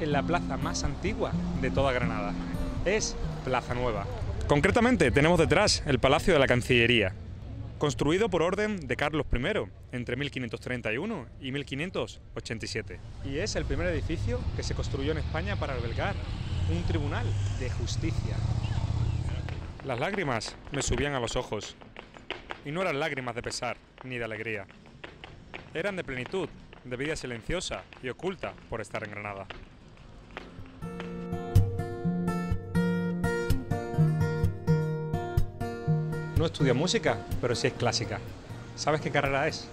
en la plaza más antigua de toda Granada. Es Plaza Nueva. Concretamente tenemos detrás el Palacio de la Cancillería, construido por orden de Carlos I entre 1531 y 1587. Y es el primer edificio que se construyó en España para albergar un tribunal de justicia. Las lágrimas me subían a los ojos, y no eran lágrimas de pesar ni de alegría. Eran de plenitud, de vida silenciosa y oculta por estar en Granada. No estudia música, pero sí es clásica. ¿Sabes qué carrera es?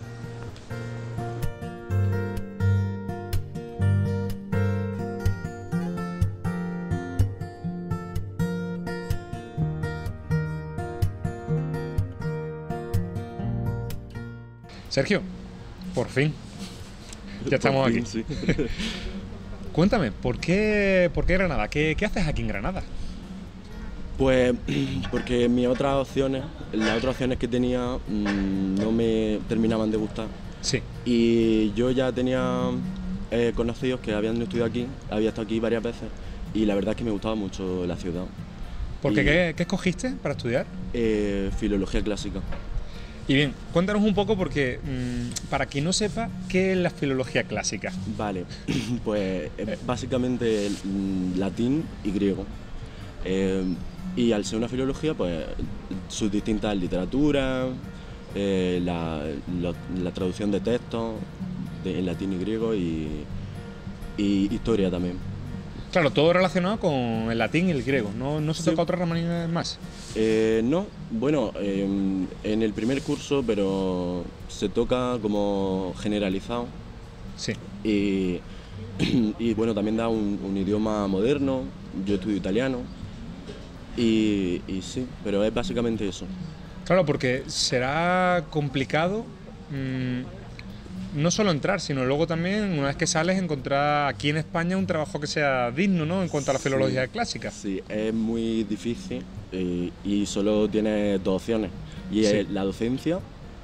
Sergio, por fin. Ya estamos aquí. Sí. Cuéntame, ¿por qué Granada? ¿Qué haces aquí en Granada? Pues porque las otras opciones que tenía no me terminaban de gustar. Sí. Y yo ya tenía conocidos que habían estudiado aquí, había estado aquí varias veces y la verdad es que me gustaba mucho la ciudad. ¿Qué escogiste para estudiar? Filología clásica. Y bien, cuéntanos un poco porque, para quien no sepa, ¿qué es la filología clásica? Vale, pues básicamente latín y griego. Y al ser una filología, pues sus distintas literaturas, la traducción de textos en latín y griego y historia también. Claro, todo relacionado con el latín y el griego, ¿no se toca otra herramienta más? No, bueno, en el primer curso, pero se toca como generalizado. Sí. Y bueno, también da un idioma moderno, yo estudio italiano. Y sí, pero es básicamente eso. Claro, porque será complicado no solo entrar, sino luego también, una vez que sales, encontrar aquí en España un trabajo que sea digno, ¿no?, en cuanto a la filología clásica. Sí, es muy difícil y solo tienes dos opciones. Y es la docencia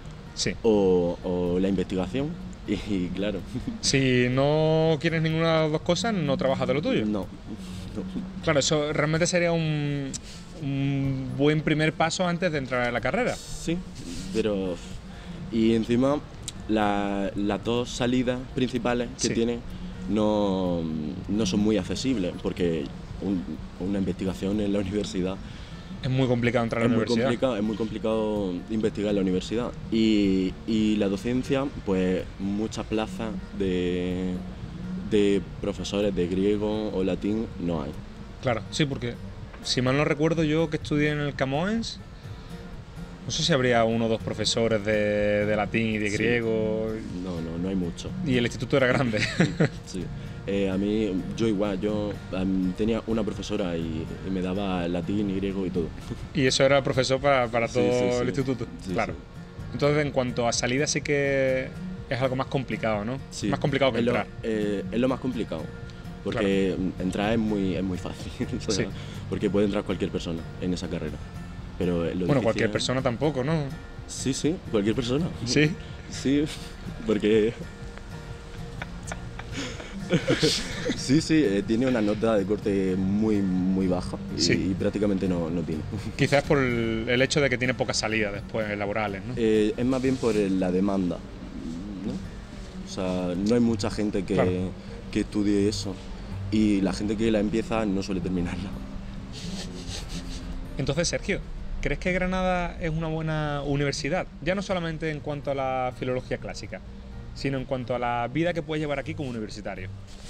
o la investigación. Y claro. Si no quieres ninguna de las dos cosas, no trabajas de lo tuyo. No. Claro, eso realmente sería un buen primer paso antes de entrar en la carrera. Sí, pero... Y encima, las dos salidas principales que tiene no son muy accesibles, porque una investigación en la universidad... Es muy complicado entrar a la universidad. Es muy complicado investigar en la universidad. Y la docencia, pues muchas plazas de profesores de griego o latín no hay. Claro, sí, porque si mal no recuerdo, yo que estudié en el Camoens, no sé si habría uno o dos profesores de latín y de griego. No hay mucho. Y el instituto era grande. Sí. A mí, yo igual, tenía una profesora y me daba latín y griego y todo. Y eso era profesor para todo el sí. instituto. Sí, claro. Sí. Entonces, en cuanto a salida, sí que es algo más complicado, ¿no? Sí. Más complicado que entrar. Es lo más complicado, porque entrar es muy fácil, Sí. porque puede entrar cualquier persona en esa carrera. Pero bueno, cualquier persona tampoco, ¿no? Sí, cualquier persona. Sí. Sí, porque... sí, tiene una nota de corte muy baja y prácticamente no tiene. Quizás por el hecho de que tiene pocas salidas después laborales, ¿no? Es más bien por la demanda, ¿no? O sea, no hay mucha gente que estudie eso y la gente que la empieza no suele terminarla. Entonces, Sergio, ¿crees que Granada es una buena universidad? Ya no solamente en cuanto a la filología clásica, sino en cuanto a la vida que puedes llevar aquí como universitario.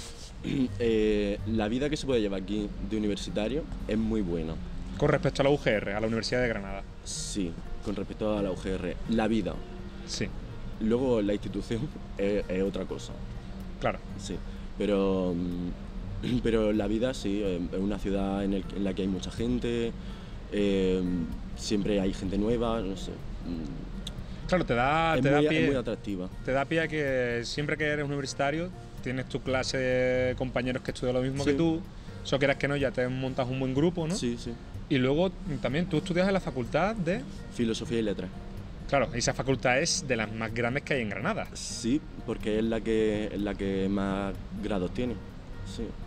La vida que se puede llevar aquí de universitario es muy buena. Con respecto a la UGR, a la Universidad de Granada. Sí, con respecto a la UGR. La vida. Sí. Luego la institución es otra cosa. Claro. Sí, pero la vida sí, es una ciudad en la que hay mucha gente, siempre hay gente nueva, no sé. Claro, es muy atractiva. Te da pie a que siempre que eres universitario tienes tu clase de compañeros que estudian lo mismo que tú, eso quieras que no, ya te montas un buen grupo, ¿no? Sí. Y luego también tú estudias en la facultad de... Filosofía y Letras. Claro, esa facultad es de las más grandes que hay en Granada. Sí, porque es la que más grados tiene, sí.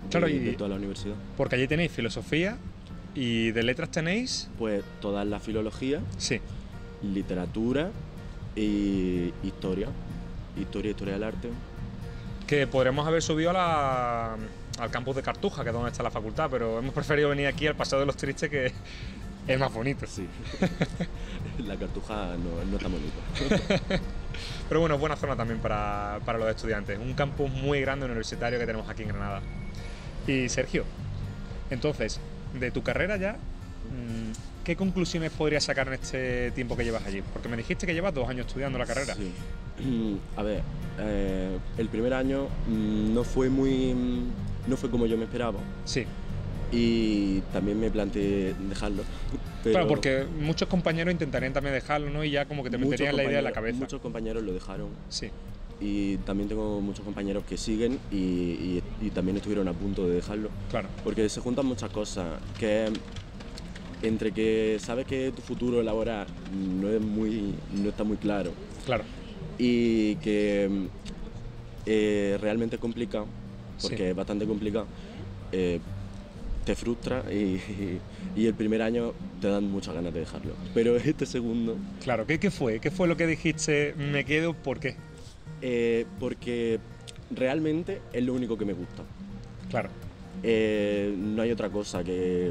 Claro, de toda la universidad. Porque allí tenéis filosofía y de letras tenéis... Pues toda la filología, Sí. literatura y historia. Historia del arte. Que podríamos haber subido al campus de Cartuja, que es donde está la facultad, pero hemos preferido venir aquí al Paseo de los Tristes, que es más bonito. Sí. La Cartuja no está bonita. Pero bueno, es buena zona también para los estudiantes. Un campus muy grande universitario que tenemos aquí en Granada. Y Sergio, entonces, de tu carrera ya, ¿qué conclusiones podrías sacar en este tiempo que llevas allí? Porque me dijiste que llevas 2 años estudiando la carrera. Sí. A ver, el primer año no fue como yo me esperaba. Sí. Y también me planteé dejarlo. Pero Claro, porque muchos compañeros intentarían también dejarlo, ¿no? Y ya como que te meterían la idea en la cabeza. Muchos compañeros lo dejaron. Sí. Y también tengo muchos compañeros que siguen y también estuvieron a punto de dejarlo. Claro. Porque se juntan muchas cosas, que entre que sabes que tu futuro laboral no está muy claro Claro. y que realmente es complicado, porque Sí. es bastante complicado, te frustra y el primer año te dan muchas ganas de dejarlo. Pero este segundo... Claro, ¿qué fue? ¿Qué fue lo que dijiste, me quedo, por qué? Porque realmente es lo único que me gusta. Claro. No hay otra cosa que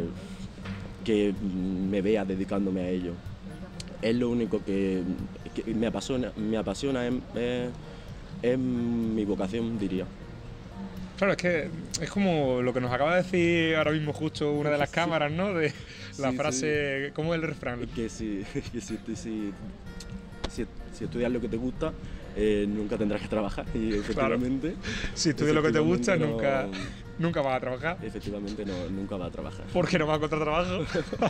me vea dedicándome a ello. Es lo único que me apasiona es mi vocación, diría. Claro, es que es como lo que nos acaba de decir ahora mismo justo una de las cámaras, ¿no? De la Sí, frase, ¿cómo es el refrán? Que si estudias lo que te gusta, nunca tendrás que trabajar. Y efectivamente, Si estudias lo que te gusta, efectivamente nunca vas a trabajar. Efectivamente, nunca vas a trabajar. Porque no vas a encontrar trabajo.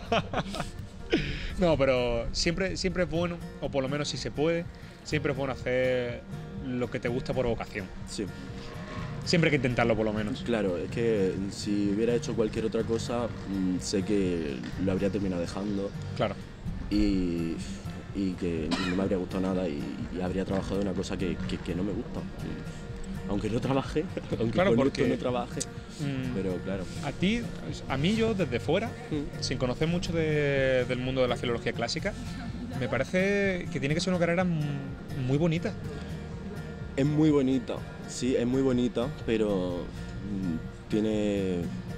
No, pero siempre es bueno, o por lo menos si se puede, siempre es bueno hacer lo que te gusta por vocación. Sí. Siempre hay que intentarlo por lo menos. Claro, es que si hubiera hecho cualquier otra cosa, sé que lo habría terminado dejando Claro. y que no me habría gustado nada y habría trabajado en una cosa que no me gusta. Aunque no trabaje, aunque Claro, con porque esto no trabaje, pero claro. A mí yo desde fuera, sin conocer mucho del mundo de la filología clásica, me parece que tiene que ser una carrera muy bonita. Es muy bonita, sí, es muy bonita, pero tiene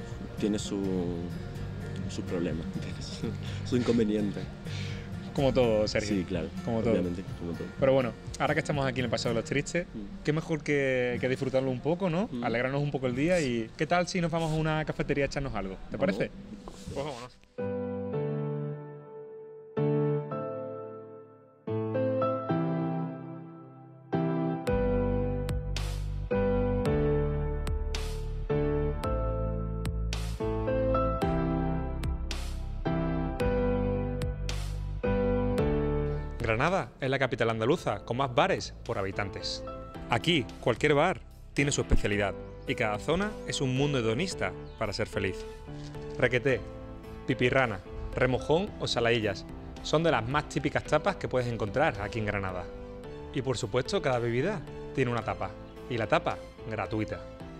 su problema, tiene su inconveniente. Como todo, Sergio. Sí, claro, Como todo. obviamente, como todo. Pero bueno, ahora que estamos aquí en el Paseo de los Tristes, qué mejor que disfrutarlo un poco, ¿no? Alegrarnos un poco el día y ¿qué tal si nos vamos a una cafetería a echarnos algo? ¿Te parece? Pues vámonos. Granada es la capital andaluza con más bares por habitantes. Aquí, cualquier bar tiene su especialidad y cada zona es un mundo hedonista para ser feliz. Requeté, pipirrana, remojón o saladillas son de las más típicas tapas que puedes encontrar aquí en Granada. Y por supuesto, cada bebida tiene una tapa y la tapa gratuita.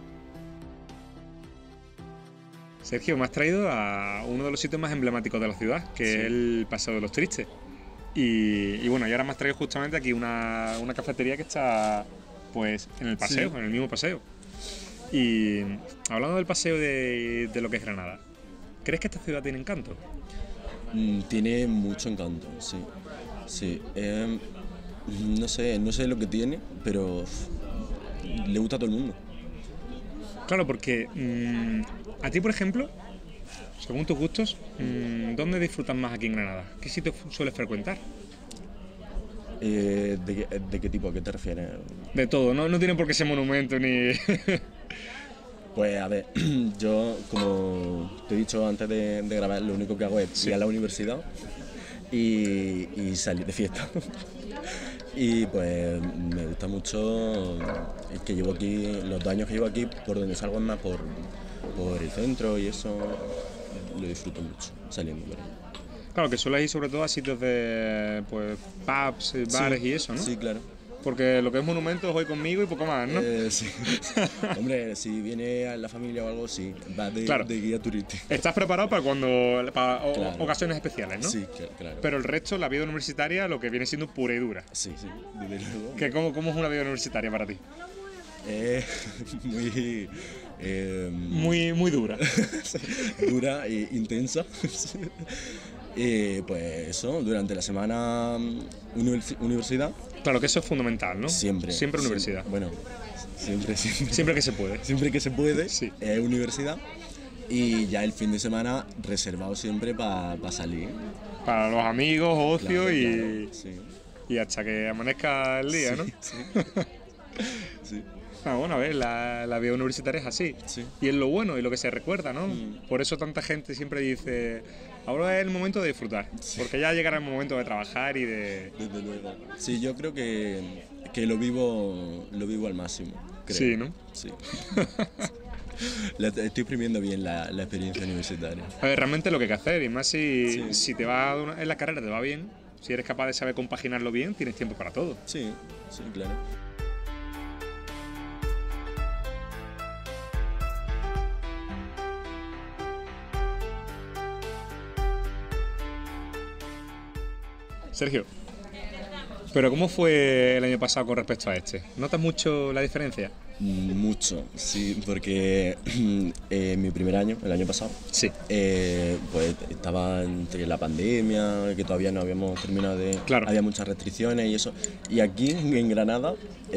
Sergio, me has traído a uno de los sitios más emblemáticos de la ciudad, que es el Paseo de los Tristes. Y bueno, y ahora me has traído justamente aquí una cafetería que está pues en el paseo, en el mismo paseo. Y hablando del paseo de lo que es Granada, ¿crees que esta ciudad tiene encanto? Tiene mucho encanto, sí. Sí. No sé lo que tiene, pero le gusta a todo el mundo. Claro, porque a ti, por ejemplo, según tus gustos, ¿dónde disfrutas más aquí en Granada? ¿Qué sitios sueles frecuentar? ¿De qué tipo? ¿A qué te refieres? De todo, no tiene por qué ser monumento ni... Pues a ver, yo como te he dicho antes de grabar, lo único que hago es ir a la universidad y salir de fiesta. Y pues me gusta mucho el que llevo aquí, los 2 años que llevo aquí, por donde salgo es más por el centro y eso lo disfruto mucho, saliendo por ahí. Claro, que sueles ir sobre todo a sitios de pues pubs, bares y eso, ¿no? Sí, claro. Porque lo que es monumento es Hoy Conmigo y poco más, ¿no? Sí. Hombre, si viene a la familia o algo, sí, va de guía turístico. Estás preparado para Claro. ocasiones especiales, ¿no? Sí, claro. Pero el resto, la vida universitaria, lo que viene siendo pura y dura. Sí, desde luego. ¿Cómo es una vida universitaria para ti? Muy... Muy dura. dura e intensa. Pues eso, durante la semana universidad. Claro que eso es fundamental, ¿no? Siempre. Universidad. Bueno, siempre. Siempre que se puede. Siempre que se puede, Sí. es universidad. Y ya el fin de semana reservado siempre para salir. Para los amigos, ocio Claro, y, claro, sí. y hasta que amanezca el día, ¿no? Sí. Sí. Bueno, a ver, la vida universitaria es así. Sí. Y es lo bueno y lo que se recuerda, ¿no? Por eso tanta gente siempre dice, ahora es el momento de disfrutar. Porque ya llegará el momento de trabajar y de... Desde luego. Sí, yo creo que lo vivo al máximo. Creo. Sí, ¿no? Sí. Estoy exprimiendo bien la experiencia universitaria. A ver, realmente lo que hay que hacer, y más Sí. si te va en la carrera te va bien, si eres capaz de saber compaginarlo bien, tienes tiempo para todo. Sí, claro. Sergio, pero ¿cómo fue el año pasado con respecto a este? ¿Notas mucho la diferencia? Mucho, sí, porque mi primer año, el año pasado, Sí. pues estaba entre la pandemia, que todavía no habíamos terminado de... Claro. Había muchas restricciones y eso. Y aquí en Granada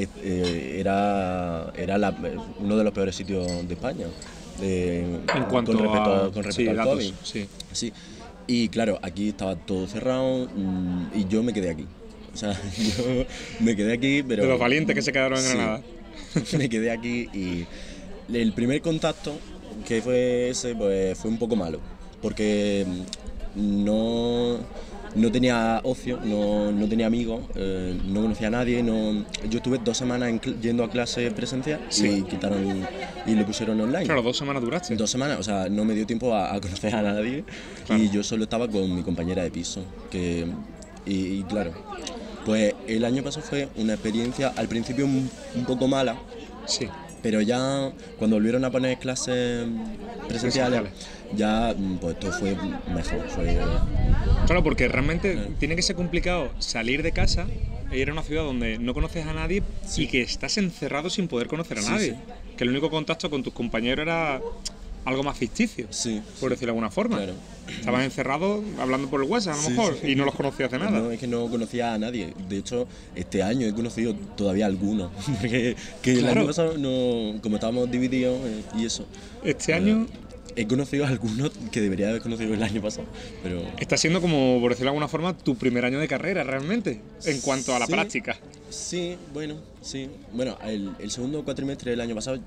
era uno de los peores sitios de España. En cuanto con respecto sí, al datos, COVID. sí. Sí. Y claro, aquí estaba todo cerrado y yo me quedé aquí. O sea, yo me quedé aquí, pero... De los valientes que se quedaron en Sí. Granada. Me quedé aquí y el primer contacto que fue ese, pues fue un poco malo, porque no tenía ocio, no tenía amigos, no conocía a nadie, yo estuve 2 semanas yendo a clase presencial Sí. y lo pusieron online. Claro, 2 semanas duraste. 2 semanas, o sea, no me dio tiempo a conocer a nadie. Claro. Y yo solo estaba con mi compañera de piso, y claro, pues el año pasado fue una experiencia al principio un poco mala, Sí. pero ya cuando volvieron a poner clases presenciales, ya pues todo fue mejor. Claro, porque realmente tiene que ser complicado salir de casa e ir a una ciudad donde no conoces a nadie y que estás encerrado sin poder conocer a nadie. Sí. Que el único contacto con tus compañeros era algo más ficticio, Sí, por decirlo de alguna forma. claro. Estabas encerrado hablando por el WhatsApp, a lo Sí, mejor, sí. y no los conocías de nada. No, es que no conocía a nadie. De hecho, este año he conocido todavía algunos. Porque el Claro. año pasado, como estábamos divididos y eso, Este año he conocido a algunos que debería haber conocido el año pasado. Pero está siendo como, por decirlo de alguna forma, tu primer año de carrera realmente, en cuanto a la Sí. práctica. sí, bueno, sí. Bueno, el segundo cuatrimestre del año pasado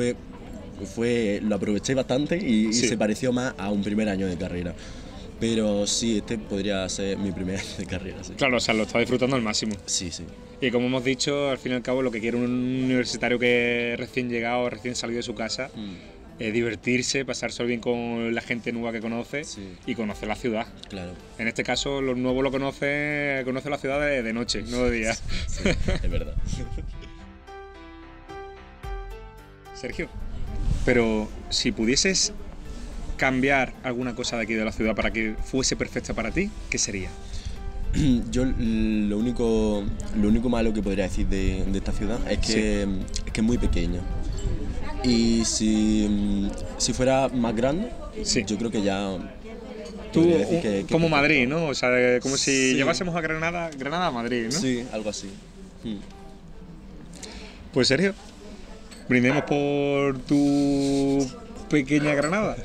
lo aproveché bastante y Sí. se pareció más a un primer año de carrera. Pero sí, este podría ser mi primer año de carrera. Sí, Claro, o sea, lo estás disfrutando al máximo. sí. Y como hemos dicho, al fin y al cabo, lo que quiere un universitario que es recién llegado, recién salido de su casa, es divertirse, pasarse bien con la gente nueva que conoce Sí. y conocer la ciudad. Claro. En este caso, los nuevos lo conoce la ciudad de noche, no de día. Sí, es verdad. Sergio, pero si pudieses cambiar alguna cosa de aquí de la ciudad para que fuese perfecta para ti, ¿qué sería? Yo lo único malo que podría decir de esta ciudad es que es muy pequeña. Y si fuera más grande, Sí. yo creo que ya... Tú, podría decir que como perfecto. Madrid, ¿no? O sea, como si Sí. llevásemos a Granada a Madrid, ¿no? Sí, algo así. Pues Sergio, brindemos por tu pequeña Granada.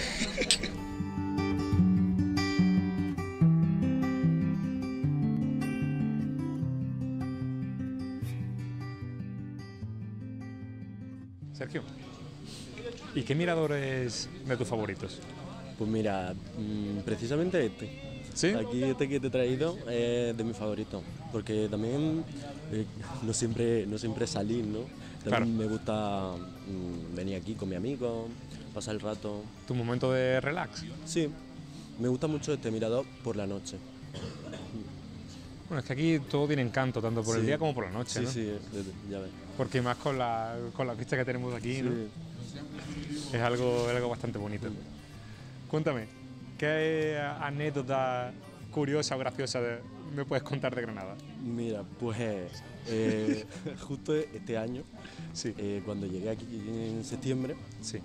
Sergio, ¿y qué mirador es de tus favoritos? Pues mira, precisamente este. ¿Sí? Aquí este que te he traído es de mis favoritos, porque también no siempre salir, ¿no? También Claro. me gusta venir aquí con mi amigo, pasar el rato. ¿Tu momento de relax? Sí, me gusta mucho este mirador por la noche. Bueno, es que aquí todo tiene encanto, tanto por el Sí. día como por la noche, Sí, ¿no? sí, ya ves. Porque más con la vista que tenemos aquí, ¿no? Sí. Es algo bastante bonito. Cuéntame, ¿qué anécdota curiosa o graciosa me puedes contar de Granada? Mira, pues justo este año, Sí, cuando llegué aquí en septiembre, sí.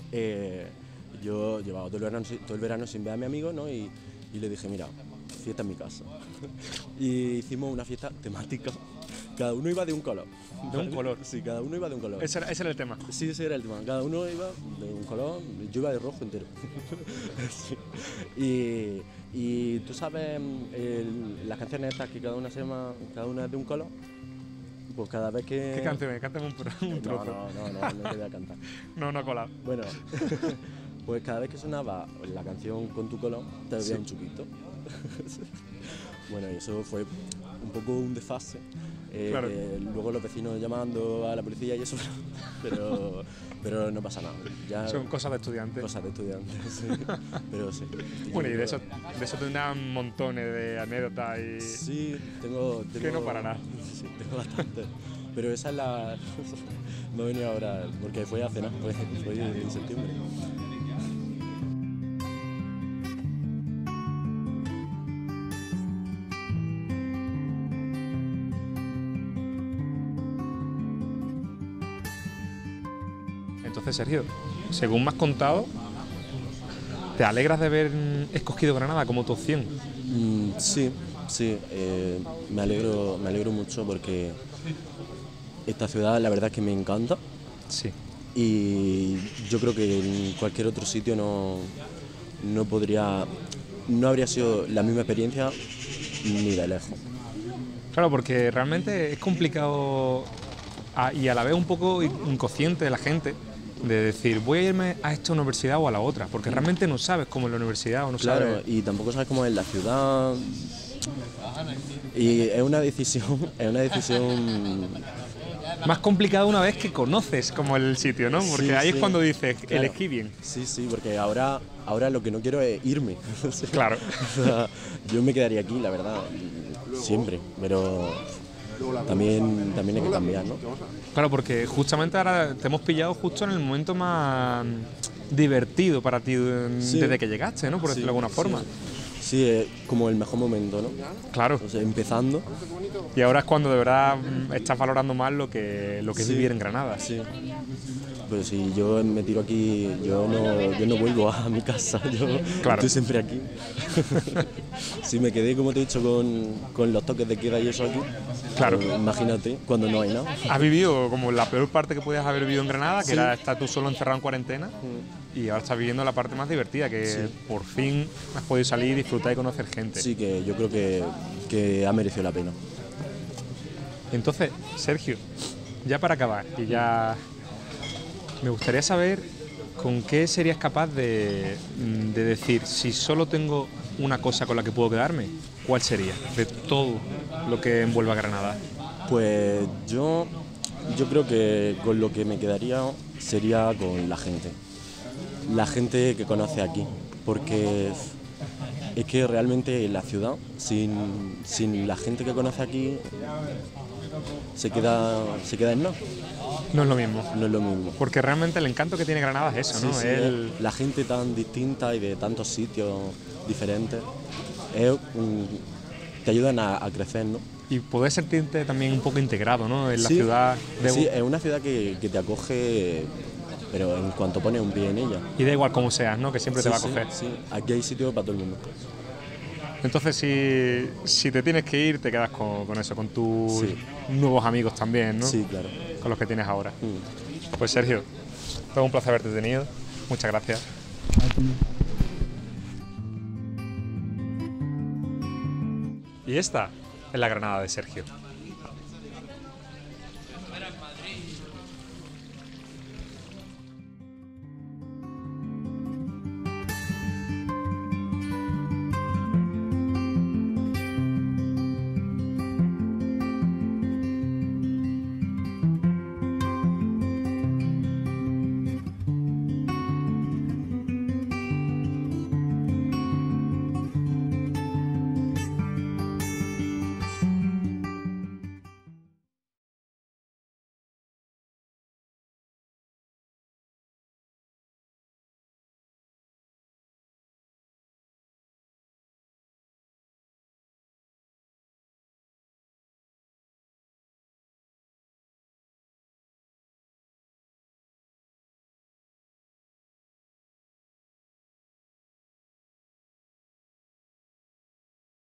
yo llevaba todo el verano sin ver a mi amigo, ¿no? Y le dije, mira, fiesta en mi casa. Y hicimos una fiesta temática. Cada uno iba de un color. ¿De un color? Sí, cada uno iba de un color. Ese era el tema. Sí, ese era el tema. Cada uno iba de un color. Yo iba de rojo entero. Sí. Y tú sabes las canciones estas que cada una es de un color. Pues cada vez que... ¿Qué canción? Cántame un trozo. No te voy a cantar. No ha colado. Bueno, pues cada vez que sonaba la canción con tu color, te bebía un chupito. Bueno, y eso fue un poco un desfase. Claro. Luego los vecinos llamando a la policía y eso, pero no pasa nada. Ya Son cosas de estudiantes. cosas de estudiantes, sí. Pero sí. Bueno, y de eso tendrán montones de anécdotas y... Sí, tengo Que no parará. Sí, tengo bastante. Pero esa es la... Me ha venido ahora, porque fue a cenar, fue en septiembre. Entonces, Sergio, según me has contado, ¿te alegras de haber escogido Granada como tu opción? Sí, me alegro mucho porque esta ciudad la verdad es que me encanta Sí. y yo creo que en cualquier otro sitio no habría sido la misma experiencia ni de lejos. Claro, porque realmente es complicado y a la vez un poco inconsciente de la gente de decir, voy a irme a esta universidad o a la otra, porque realmente no sabes cómo es la universidad o no Claro, sabes... y tampoco sabes cómo es la ciudad. Y es una decisión Más complicado una vez que conoces como el sitio, ¿no? Porque Sí, ahí es sí. cuando dices, Claro. elegí bien. Sí, porque ahora lo que no quiero es irme. Claro. O sea, yo me quedaría aquí, la verdad, siempre, pero también hay que cambiar, ¿no? Claro, porque justamente ahora te hemos pillado justo en el momento más divertido para ti desde que llegaste, ¿no? Por decirlo de alguna forma. Sí, es como el mejor momento, ¿no? Claro. O sea, empezando. Y ahora es cuando de verdad estás valorando más lo que es Sí. vivir en Granada. Sí. Pero si yo me tiro aquí, yo no vuelvo a mi casa, yo Claro. estoy siempre aquí. Si me quedé, como te he dicho, con los toques de queda y eso aquí, Claro. pues imagínate cuando no hay nada. Has vivido como la peor parte que podías haber vivido en Granada, que Sí. era estar tú solo encerrado en cuarentena, y ahora estás viviendo la parte más divertida, que Sí. por fin has podido salir, disfrutar y conocer gente. Sí, que yo creo que ha merecido la pena. Entonces, Sergio, ya para acabar, y ya me gustaría saber con qué serías capaz de decir, si solo tengo una cosa con la que puedo quedarme, ¿cuál sería? De todo lo que envuelve a Granada. Pues yo creo que con lo que me quedaría sería con la gente. La gente que conoce aquí, porque es que realmente la ciudad, sin la gente que conoce aquí, se queda en nada. No es lo mismo. No es lo mismo. Porque realmente el encanto que tiene Granada es eso, Sí, ¿no? sí, la gente tan distinta y de tantos sitios diferentes te ayudan a crecer, ¿no? Y poder sentirte también un poco integrado, ¿no? En la Sí, ciudad. sí, es una ciudad que te acoge, pero en cuanto pones un pie en ella. Y da igual cómo seas, ¿no? Que siempre te va a Sí, coger. sí, aquí hay sitio para todo el mundo. Entonces, si te tienes que ir, te quedas con eso, con tus Sí. nuevos amigos también, ¿no? Sí, claro. Con los que tienes ahora. Pues Sergio, todo un placer haberte tenido. Muchas gracias. Y esta es la Granada de Sergio.